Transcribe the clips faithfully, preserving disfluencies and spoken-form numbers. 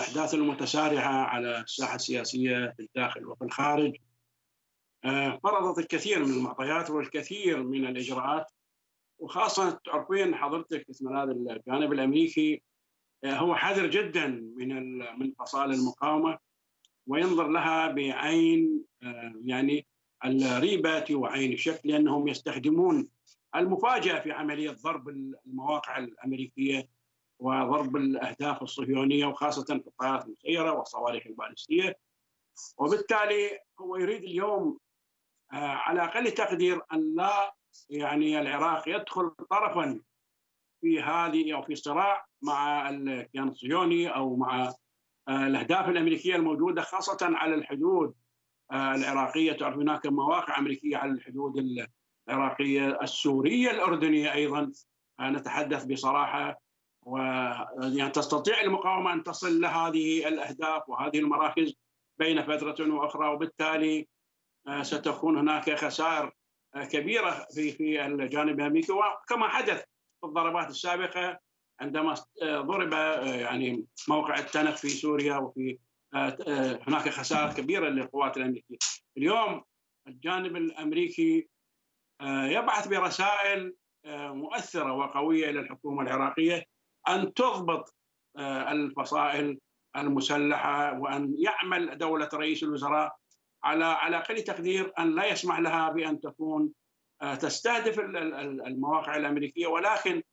الأحداث المتسارعة على الساحة السياسية في الداخل وفي الخارج آه، فرضت الكثير من المعطيات والكثير من الإجراءات، وخاصة تعرفين حضرتك اسم هذا الجانب الأمريكي آه، هو حذر جدا من ال- من فصائل المقاومة، وينظر لها بعين آه، يعني الريبة وعين الشك، لأنهم يستخدمون المفاجأة في عملية ضرب المواقع الأمريكية وضرب الأهداف الصهيونية، وخاصة في الطائرات المسيرة والصواريخ البالستية. وبالتالي هو يريد اليوم آه، على أقل تقدير أن لا يعني العراق يدخل طرفا في هذه أو في صراع مع الكيان الصهيوني أو مع آه، الأهداف الأمريكية الموجودة، خاصة على الحدود آه، العراقية. تعرف هناك مواقع أمريكية على الحدود العراقية السورية الأردنية أيضا. آه، نتحدث بصراحة، ويعني تستطيع المقاومة أن تصل لهذه الأهداف وهذه المراكز بين فترة وأخرى، وبالتالي آه، ستكون هناك خسائر آه، كبيرة في في الجانب الأمريكي، وكما حدث في الضربات السابقة عندما آه، ضرب آه، يعني موقع التنف في سوريا، وفي آه، آه، هناك خسائر كبيرة للقوات الأمريكية. اليوم الجانب الأمريكي آه، يبعث برسائل آه، مؤثرة وقوية إلى الحكومة العراقية أن تضبط آه، الفصائل المسلحة، وأن يعمل دولة رئيس الوزراء على على أقل تقدير أن لا يسمح لها بأن تكون آه، تستهدف ال- ال- المواقع الأمريكية. ولكن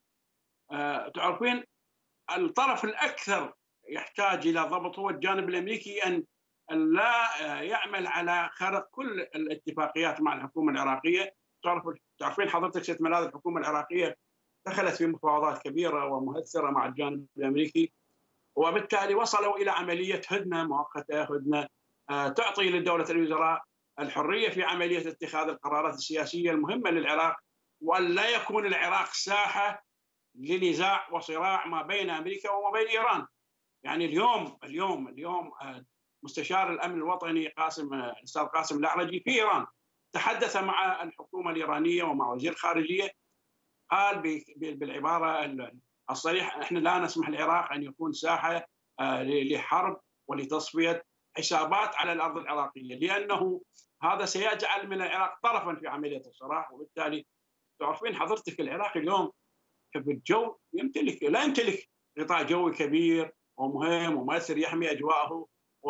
آه، تعرفين الطرف الأكثر يحتاج إلى ضبط هو الجانب الأمريكي، أن أن لا آه، يعمل على خرق كل الاتفاقيات مع الحكومة العراقية. تعرف تعرفين حضرتك ست ملاذ الحكومة العراقية دخلت في مفاوضات كبيرة ومؤثرة مع الجانب الأمريكي، وبالتالي وصلوا إلى عملية هدنة مؤقتة، هدنة آه، تعطي لدولة الوزراء الحرية في عملية اتخاذ القرارات السياسية المهمة للعراق، وأن لا يكون العراق ساحة لنزاع وصراع ما بين أمريكا وما بين إيران. يعني اليوم اليوم اليوم آه، مستشار الأمن الوطني قاسم آه، الأستاذ قاسم الأعرجي في إيران تحدث مع الحكومة الإيرانية ومع وزير الخارجية، قال بالعبارة الصريحة: احنا لا نسمح العراق ان يكون ساحة آه، لحرب ولتصفية حسابات على الارض العراقية، لانه هذا سيجعل من العراق طرفا في عملية الصراع. وبالتالي تعرفين حضرتك العراق اليوم في الجو يمتلك لا يمتلك غطاء جوي كبير ومهم ومؤثر يحمي اجواءه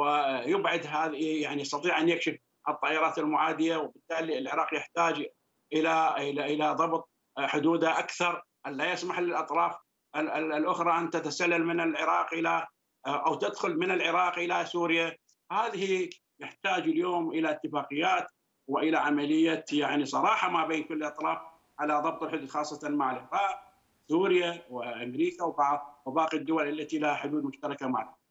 ويبعد هذه، يعني يستطيع ان يكشف الطائرات المعادية. وبالتالي العراق يحتاج الى الى الى ضبط حدوده اكثر، ان لا يسمح للاطراف الاخرى ان تتسلل من العراق الى او تدخل من العراق الى سوريا. هذه يحتاج اليوم الى اتفاقيات والى عمليه يعني صراحه ما بين كل الاطراف على ضبط الحدود، خاصه مع العراق، سوريا وامريكا وباقي الدول التي لها حدود مشتركه معنا.